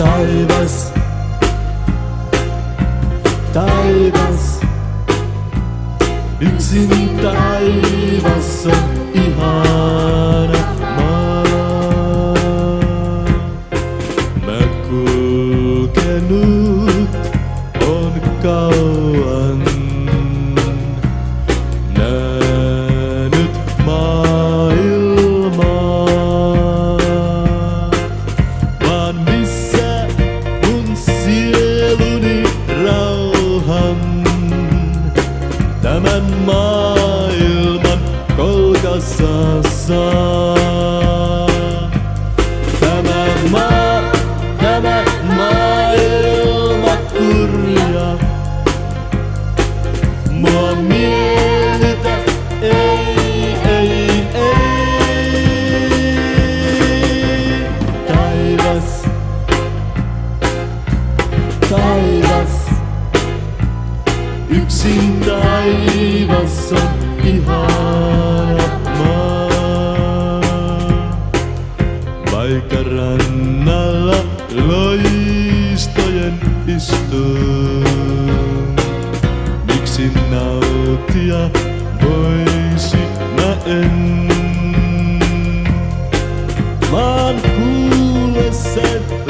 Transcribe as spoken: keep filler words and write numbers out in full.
taivas, taivas. Yksin taivas on ihana maa. Mä kulkenut on kauan, nähnyt maailmaa. Vaan missä mun sieluni rauhan, tämän maailman kolkassa saa. Tämä maa, tämä maailma kurja, mua miellytä, ei, ei, ei. Taivas, taivas, yksin taivas on ihana maa. Vaikka rannalla loistojen istun, miksi nauttia voisi mä en. Maan kuulessa